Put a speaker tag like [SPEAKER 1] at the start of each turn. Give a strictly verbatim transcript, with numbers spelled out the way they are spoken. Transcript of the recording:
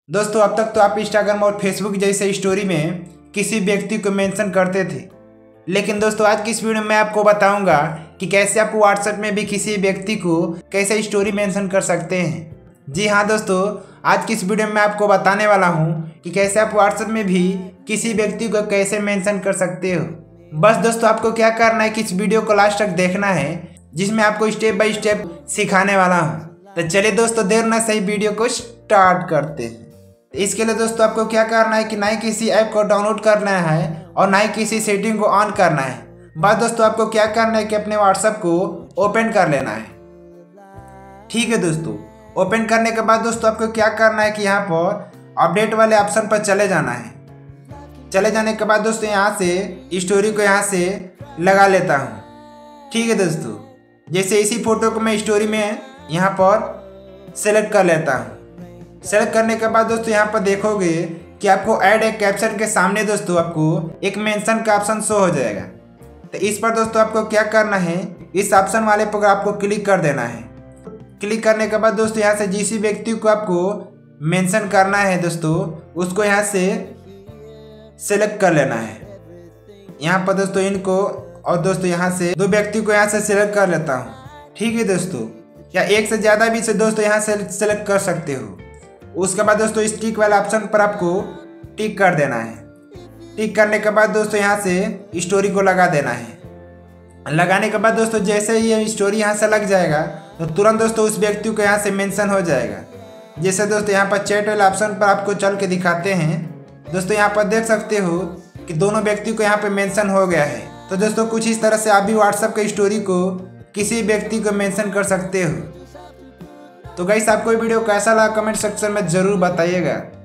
[SPEAKER 1] दोस्तों अब तक तो आप इंस्टाग्राम और फेसबुक जैसे स्टोरी में किसी व्यक्ति को मेंशन करते थे, लेकिन दोस्तों आज की इस वीडियो में मैं आपको बताऊंगा कि कैसे आप व्हाट्सएप में भी किसी व्यक्ति को कैसे स्टोरी मेंशन कर सकते हैं। जी हाँ दोस्तों, आज की इस वीडियो में मैं आपको बताने वाला हूँ कि कैसे आप व्हाट्सएप में भी किसी व्यक्ति को कैसे मेंशन कर सकते हो। बस दोस्तों आपको क्या करना है कि इस वीडियो को लास्ट तक देखना है, जिसमें आपको स्टेप बाय स्टेप सिखाने वाला हूँ। तो चलिए दोस्तों देर ना सही वीडियो को स्टार्ट करते हैं। इसके लिए दोस्तों आपको क्या करना है कि ना ही किसी ऐप को डाउनलोड करना है और ना ही किसी सेटिंग को ऑन करना है। बस दोस्तों आपको क्या करना है कि अपने व्हाट्सएप को ओपन कर लेना है। ठीक है दोस्तों, ओपन करने के बाद दोस्तों आपको क्या करना है कि यहाँ पर अपडेट वाले ऑप्शन पर चले जाना है। चले जाने के बाद दोस्तों यहाँ से स्टोरी को यहाँ से लगा लेता हूँ। ठीक है दोस्तों, जैसे इसी फोटो को मैं स्टोरी में यहाँ पर सेलेक्ट कर लेता हूँ। सेलेक्ट करने के बाद दोस्तों यहाँ पर देखोगे कि आपको ऐड ए कैप्शन के सामने दोस्तों आपको एक मेंशन का ऑप्शन शो हो जाएगा। तो इस पर दोस्तों आपको क्या करना है, इस ऑप्शन वाले पर आपको क्लिक कर देना है। क्लिक करने के बाद दोस्तों यहाँ से जिस व्यक्ति को आपको मेंशन करना है दोस्तों उसको यहाँ से सेलेक्ट कर लेना है। यहाँ पर दोस्तों इनको और दोस्तों यहाँ से दो व्यक्ति को यहाँ से सेलेक्ट कर लेता हूँ। ठीक है दोस्तों, या एक से ज़्यादा भी से दोस्तों यहाँ से सेलेक्ट कर सकते हो। उसके बाद दोस्तों इस टिक वाले ऑप्शन पर आपको टिक कर देना है। टिक करने के बाद दोस्तों यहाँ से स्टोरी को लगा देना है। लगाने के बाद दोस्तों जैसे ही ये स्टोरी यहाँ से लग जाएगा तो तुरंत दोस्तों उस व्यक्ति को यहाँ से मेंशन हो जाएगा। जैसे दोस्तों यहाँ पर चैट वाले ऑप्शन पर आपको चल के दिखाते हैं। दोस्तों यहाँ पर देख सकते हो कि दोनों व्यक्ति को यहाँ पे मेंशन हो गया है। तो दोस्तों कुछ इस तरह से आप भी व्हाट्सएप के स्टोरी को किसी व्यक्ति को मेंशन कर सकते हो। तो गाइस आपको ये वीडियो कैसा लगा कमेंट सेक्शन में ज़रूर बताइएगा।